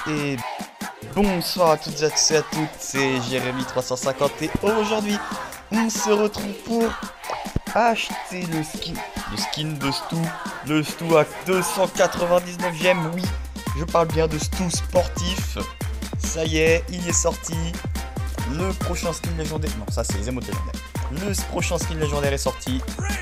et bonsoir à toutes et à toutes, c'est Jérémy350 et aujourd'hui on se retrouve pour acheter le skin de Stu, le Stu à 299 gemmes, oui, je parle bien de Stu sportif, ça y est, il est sorti, le prochain skin légendaire, non ça c'est les émotes légendaires, le prochain skin légendaire est sorti,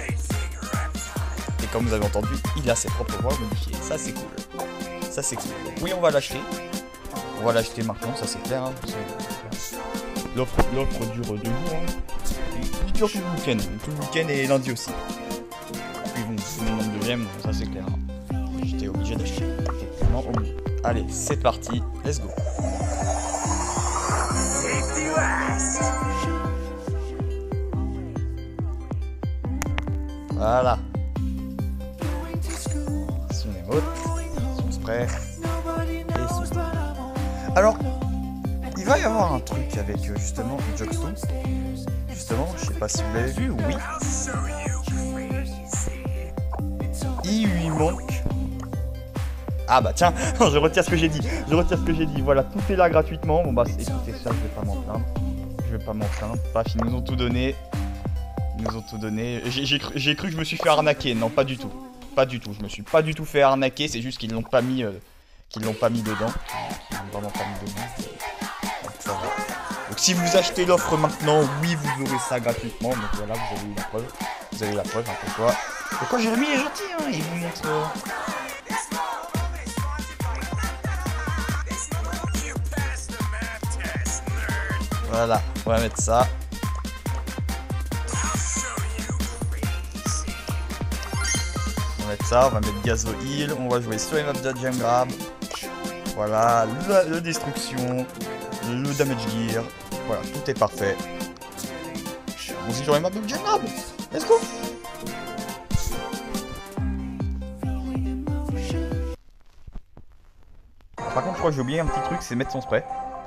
et comme vous avez entendu, il a ses propres voix modifiées, ça c'est cool. Ça c'est cool. Oui, on va l'acheter. On va l'acheter maintenant, ça c'est clair. Hein. L'offre dure 2 jours. Hein. Il dure tout le week-end. Tout le week-end et lundi aussi. Puis bon, le nombre de gemmes, ça c'est clair. Hein. J'étais obligé d'acheter. Effectivement, obligé. Allez, c'est parti. Let's go. Voilà. Son émote. Son spray. Et son spray. Alors, il va y avoir un truc avec justement Juxstone. Justement, je sais pas si vous l'avez vu, oui. Il lui manque. Ah bah tiens, je retire ce que j'ai dit. Voilà, tout est là gratuitement. Bon bah écoutez ça, je vais pas m'en plaindre. Paf, ils nous ont tout donné. J'ai cru que je me suis fait arnaquer. Non, pas du tout. Je me suis pas du tout fait arnaquer. C'est juste qu'ils l'ont pas mis. Dedans. Qu'ils l'ont vraiment pas mis dedans. Donc ça va. Donc si vous achetez l'offre maintenant, oui, vous aurez ça gratuitement. Donc voilà, vous avez eu la preuve. Hein, pourquoi Jérémy est gentil, hein. Il vous montre. Voilà, on va mettre ça. On va mettre Gasoil, on va jouer sur les maps de Gem Grab. Voilà, la destruction, le damage gear. Voilà, tout est parfait. On joue sur les maps de Gem Grab. Let's go. Par contre, je crois que j'ai oublié un petit truc, c'est mettre son spray.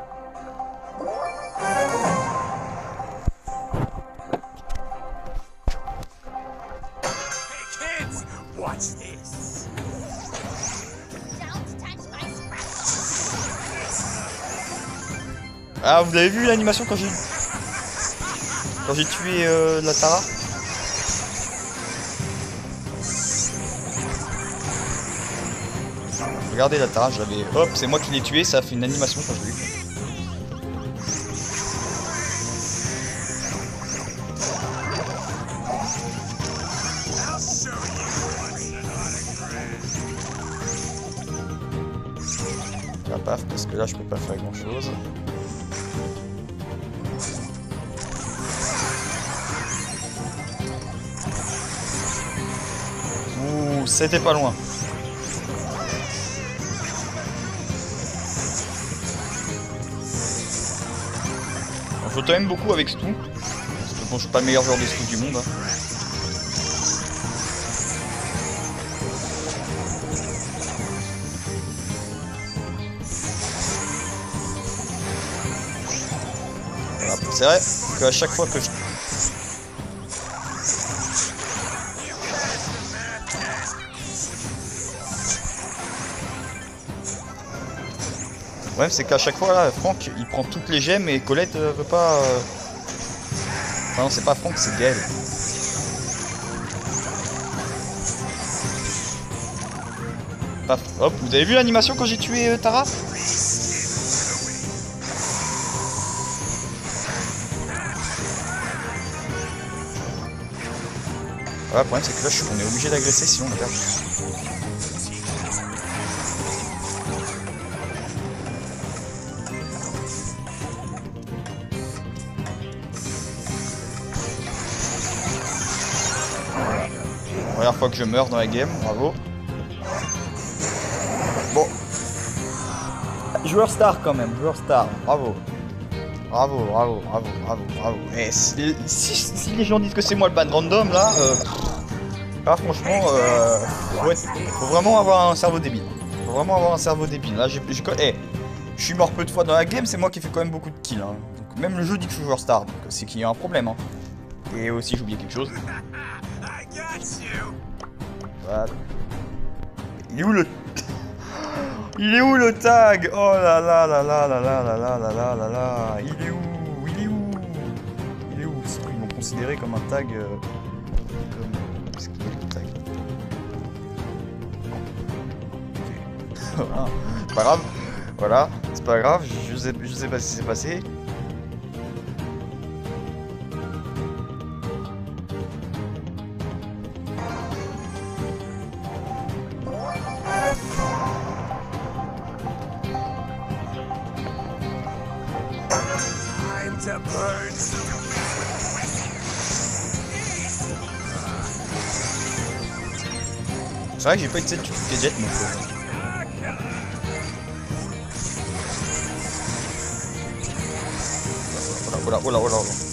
Ah, vous avez vu l'animation quand j'ai tué la Tara? Regardez la Tara, je l'avais... Hop, c'est moi qui l'ai tué, ça a fait une animation quand je l'ai eu. La paf, parce que là je peux pas faire grand chose. Ouh, c'était pas loin. Je t'aime beaucoup avec Stu. Parce que bon, je suis pas le meilleur joueur de Stu du monde. Hein. Voilà. C'est vrai qu'à chaque fois que je... Le problème c'est qu'à chaque fois là, Franck il prend toutes les gemmes et Colette veut pas... Enfin non, c'est pas Franck, c'est Gaël. Paf, hop, vous avez vu l'animation quand j'ai tué Tara? Voilà, le problème c'est que là on est obligé d'agresser sinon on perd. Première fois que je meurs dans la game, bravo. Bon. Joueur star quand même, bravo. Bravo. Et si les gens disent que c'est moi le ban random là, franchement, ouais, faut vraiment avoir un cerveau débile. Là, je suis mort peu de fois dans la game, c'est moi qui fais quand même beaucoup de kills. Hein. Donc, même le jeu dit que je suis joueur star, donc c'est qu'il y a un problème. Hein. Et aussi, j'ai oublié quelque chose. Voilà. Il est où le... Il est où le tag? Oh là là là là là là là là là là là là. Il est où? Il est où? Il est où? C'est qu'ils vont considérer comme un tag. Comme... Est-ce qu'il est le tag? Ok. Voilà. C'est pas grave. Voilà. C'est pas grave. Je sais pas ce qui s'est passé. C'est vrai que j'ai pas été de gadget non plus. Oh là.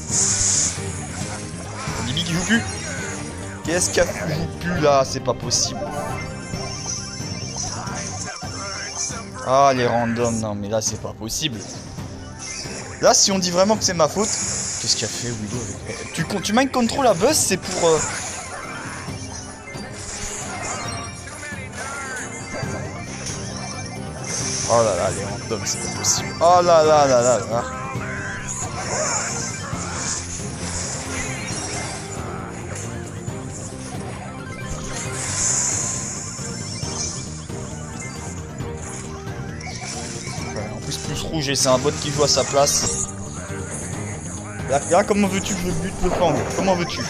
Bibi qui joue plus. Qu'est-ce qu'il joue plus là? C'est pas possible. Ah les randoms, non mais là c'est pas possible. Là si on dit vraiment que c'est ma faute. Qu'est-ce qu'il a fait Willow? Tu mind control à Buzz, c'est pour... Oh là là, les randoms, c'est pas possible. Oh là là là là là. Ouais, en plus, plus rouge et c'est un bot qui joue à sa place. Là, comment veux-tu que je bute le fang? Comment veux-tu?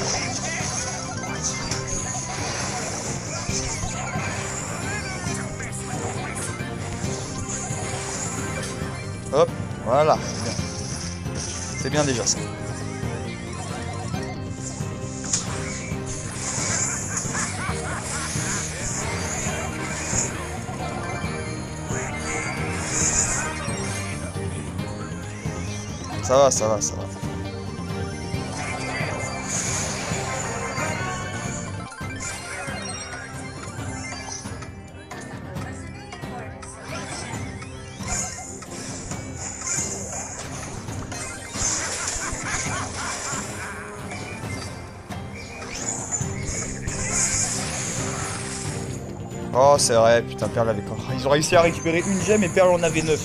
Hop, voilà, c'est bien. C'est bien déjà ça. Ça va, ça va, ça va. Oh, c'est vrai, putain, Perle avait quoi? Ils ont réussi à récupérer une gemme et Perle en avait 9.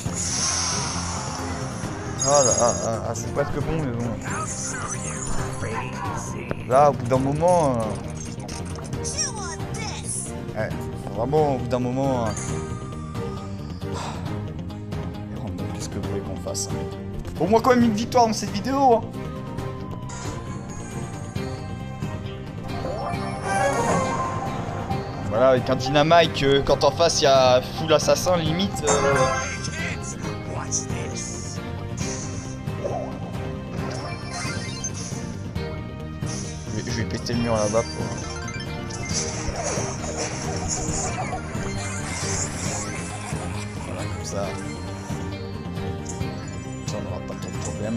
Ah là, c'est presque bon, mais bon. Là, au bout d'un moment... Ouais, vraiment, au bout d'un moment... Qu'est-ce que vous voulez qu'on fasse? Au moins quand même une victoire dans cette vidéo, hein. Voilà, avec un dynamite, quand en face il y a full assassin, limite... Je vais péter le mur là-bas pour... Voilà, comme ça. Ça, on n'aura pas trop de problème.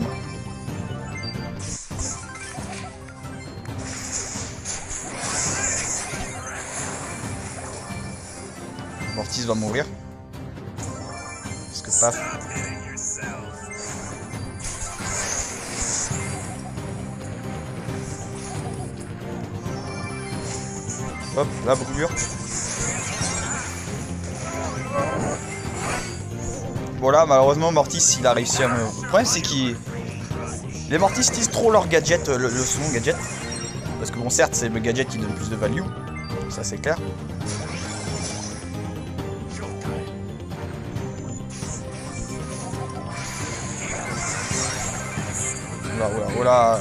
Mortis va mourir. Parce que paf. Hop, la brûlure. Bon là, malheureusement, Mortis, il a réussi à me... Le problème, c'est qu'il... Les Mortis utilisent trop leur gadget, le second gadget. Parce que bon, certes, c'est le gadget qui donne plus de value. Ça, c'est clair. Voilà.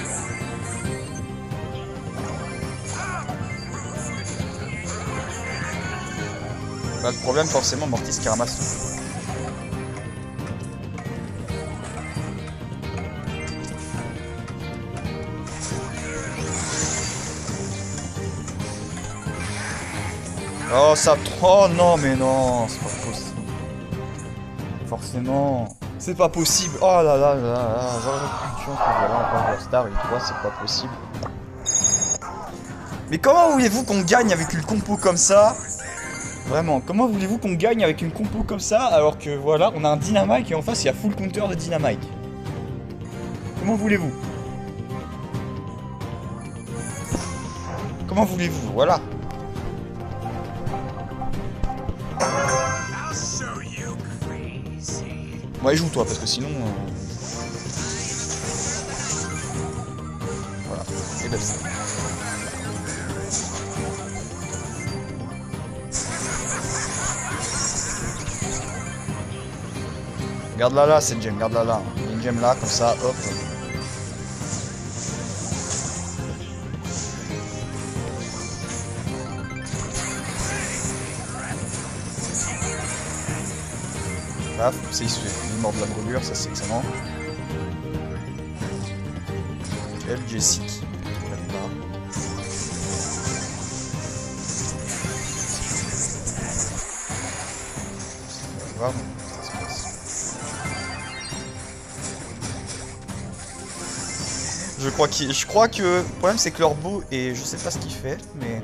Là, le problème, forcément, Mortis qui ramasse tout. Oh, ça... Oh, non, mais non, c'est pas possible. Forcément... C'est pas possible. Oh là là là là. J'aurais plus de chance que voilà, on va Star une fois, c'est pas possible. Mais comment voulez-vous qu'on gagne avec une compo comme ça? Vraiment, comment voulez-vous qu'on gagne avec une compo comme ça alors que voilà, on a un Dynamite et en face il y a full counter de Dynamite? Comment voulez-vous? Comment voulez-vous? Voilà. Ouais, joue toi, parce que sinon... Voilà, et belle ça. Garde-la là, cette gemme, garde-la là. Il y a une gemme là, comme ça, hop. Paf, c'est issu. Il est mort de la brûlure, ça c'est excellent. Elle, Jessica. Là-bas. Voilà. Je crois que le problème c'est que leur bout et je sais pas ce qu'il fait, mais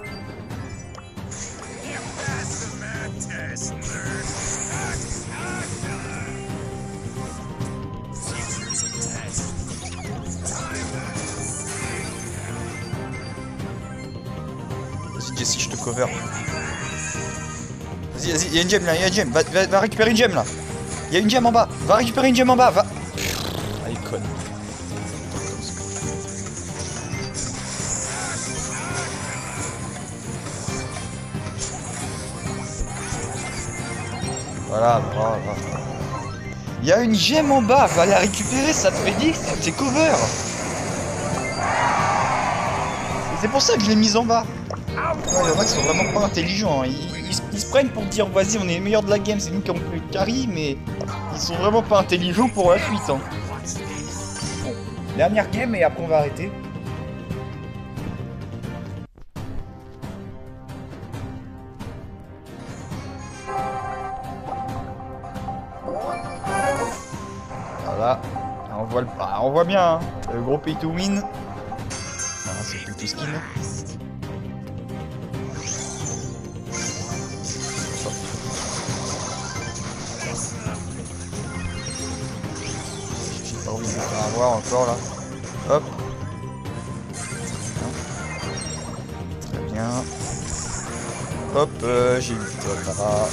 vas-y Jesse, je te cover. Vas-y, vas-y, il y a une gemme là, il y a une gemme. Va récupérer une gemme là. Il y a une gemme en bas. Va récupérer une gemme en bas. Va. Ah, il conne. Voilà, voilà. Il y a une gemme en bas, va la récupérer, ça te fait dire, c'est cover. C'est pour ça que je l'ai mise en bas. Ouais, les mecs sont vraiment pas intelligents, hein. Ils se prennent pour dire vas-y on est les meilleurs de la game, c'est nous qui avons fait le carry, mais ils sont vraiment pas intelligents pour la suite. Hein. Bon, dernière game et après on va arrêter. Voilà, on voit bien, hein. Le gros pay to win. Voilà, c'est pay to skin. J'ai pas envie de me faire avoir encore là. Hop. Très bien. Hop, j'ai une petite là.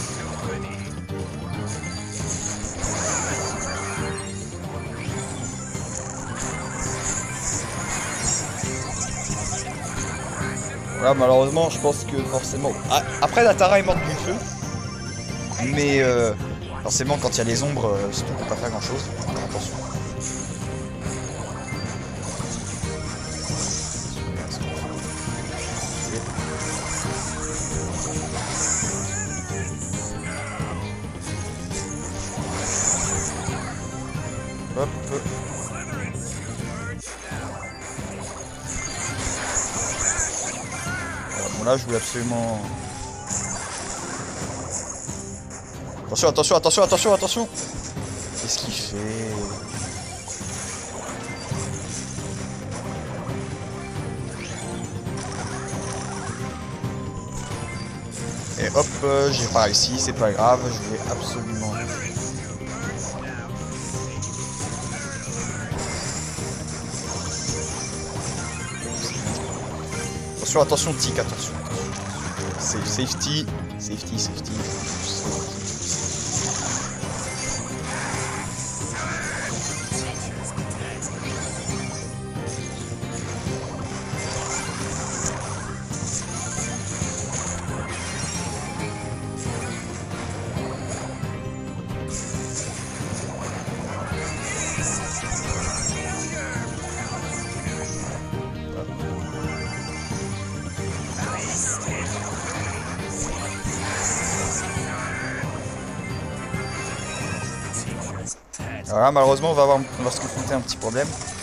Voilà, malheureusement, je pense que forcément... Ah, après, la Tara est morte du feu. Mais forcément, quand il y a les ombres, surtout, on peut pas faire grand-chose. Attention. Hop. Bon là je voulais absolument... Attention, attention, attention, attention, attention. Qu'est-ce qu'il fait? Et hop, j'ai pas réussi, c'est pas grave, je vais absolument... Attention, attention, tic, attention. Safety, safety, safety. Alors là, malheureusement, on va se confronter à un petit problème.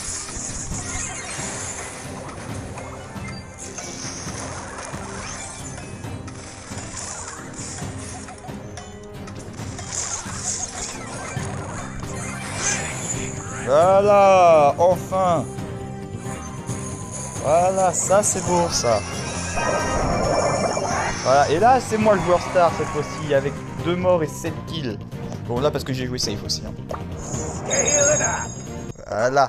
Voilà, enfin. Voilà, ça c'est beau, ça. Voilà, et là, c'est moi le joueur star cette fois-ci, avec 2 morts et 7 kills. Bon, là, parce que j'ai joué safe aussi. Hein. Voilà.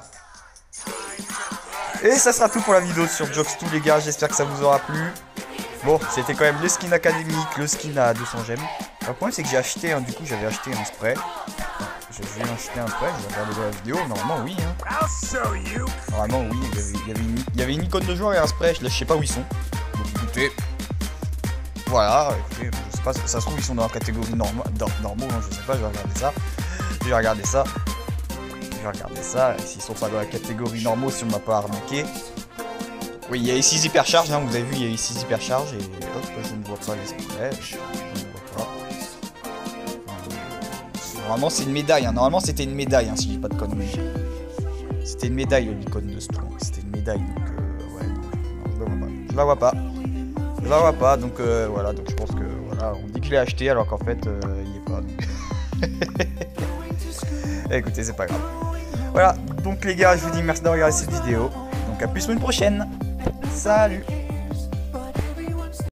Et ça sera tout pour la vidéo sur Jokes 2, les gars. J'espère que ça vous aura plu. Bon, c'était quand même le skin académique, le skin à 200 gemmes. Le problème, c'est que j'ai acheté, hein, du coup, j'avais acheté un spray. je vais lancer un prêt, je vais regarder la vidéo, normalement oui. Hein. Normalement oui, il y avait une icône de joueur et un spray, je sais pas où ils sont. Donc écoutez, voilà, écoutez, je sais pas, ça se trouve ils sont dans la catégorie normaux, hein, je sais pas, je vais regarder ça. Je vais regarder ça, et s'ils sont pas dans la catégorie normaux, si on m'a pas arnaqué. Oui, il y a ici hypercharge, hein, vous avez vu, il y a ici hypercharge, et hop, je ne vois pas les sprays, je ne vois pas. Normalement c'est une médaille, hein. Normalement c'était une médaille, hein, si j'ai pas de conneries. C'était une médaille l'icône de Spawn, c'était une médaille, donc ouais, non, je la vois pas. Je la vois pas, donc voilà, donc je pense que voilà, on dit que je l'ai acheté alors qu'en fait il y est pas. Donc... Écoutez, c'est pas grave. Voilà, donc les gars, je vous dis merci d'avoir regardé cette vidéo. Donc à plus la semaine prochaine. Salut!